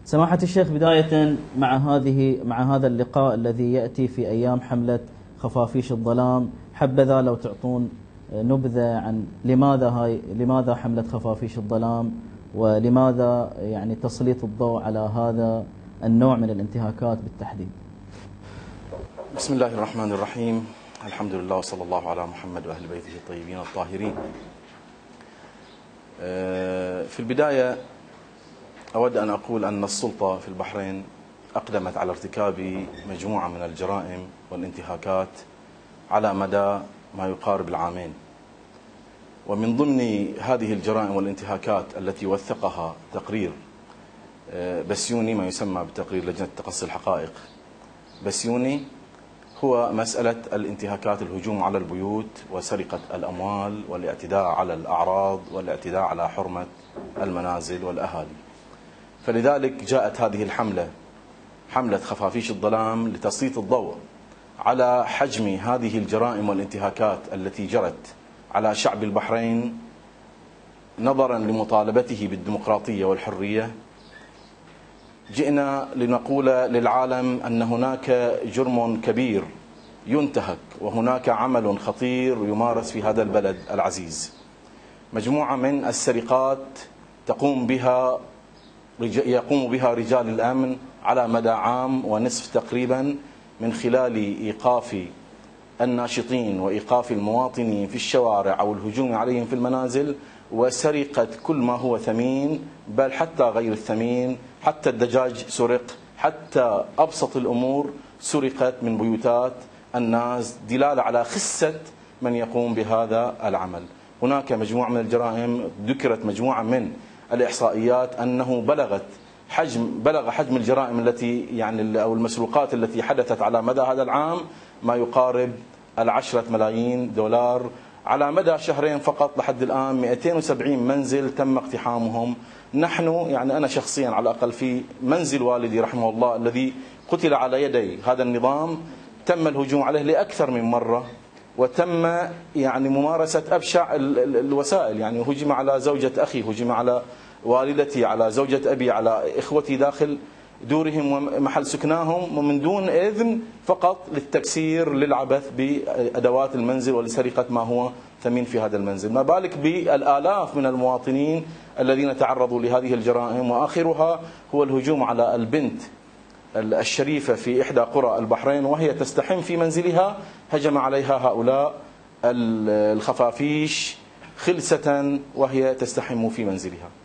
سماحة الشيخ، بداية مع هذا اللقاء الذي يأتي في أيام حملة خفافيش الظلام، حبذا لو تعطون نبذة عن لماذا حملة خفافيش الظلام، ولماذا يعني تسليط الضوء على هذا النوع من الانتهاكات بالتحديد. بسم الله الرحمن الرحيم، الحمد لله وصلى الله على محمد وأهل بيته الطيبين الطاهرين. في البداية أود أن أقول أن السلطة في البحرين أقدمت على ارتكاب مجموعة من الجرائم والانتهاكات على مدى ما يقارب العامين، ومن ضمن هذه الجرائم والانتهاكات التي وثقها تقرير بسيوني، ما يسمى بتقرير لجنة تقصي الحقائق بسيوني، هو مسألة الانتهاكات، الهجوم على البيوت وسرقة الأموال والاعتداء على الأعراض والاعتداء على حرمة المنازل والأهالي. فلذلك جاءت هذه حملة خفافيش الظلام لتسليط الضوء على حجم هذه الجرائم والانتهاكات التي جرت على شعب البحرين، نظرا لمطالبته بالديمقراطية والحرية. جئنا لنقول للعالم أن هناك جرم كبير ينتهك، وهناك عمل خطير يمارس في هذا البلد العزيز. مجموعة من السرقات يقوم بها رجال الأمن على مدى عام ونصف تقريبا، من خلال إيقاف الناشطين وإيقاف المواطنين في الشوارع أو الهجوم عليهم في المنازل، وسرقة كل ما هو ثمين، بل حتى غير الثمين، حتى الدجاج سرق، حتى أبسط الأمور سرقت من بيوتات الناس، دلالة على خسة من يقوم بهذا العمل. هناك مجموعة من الجرائم، ذكرت مجموعة من الإحصائيات أنه بلغ حجم الجرائم التي أو المسروقات التي حدثت على مدى هذا العام ما يقارب 10 ملايين دولار. على مدى شهرين فقط لحد الآن 270 منزل تم اقتحامهم. نحن أنا شخصيا على الأقل في منزل والدي رحمه الله الذي قتل على يدي هذا النظام، تم الهجوم عليه لأكثر من مرة، وتم ممارسة أبشع الوسائل. هجم على زوجة أخي، هجم على والدتي، على زوجة أبي، على إخوتي داخل دورهم ومحل سكناهم، ومن دون إذن، فقط للتكسير للعبث بأدوات المنزل ولسرقة ما هو ثمين في هذا المنزل. ما بالك بالآلاف من المواطنين الذين تعرضوا لهذه الجرائم، وآخرها هو الهجوم على البنت الشريفة في إحدى قرى البحرين وهي تستحم في منزلها. هجم عليها هؤلاء الخفافيش خلسة وهي تستحم في منزلها.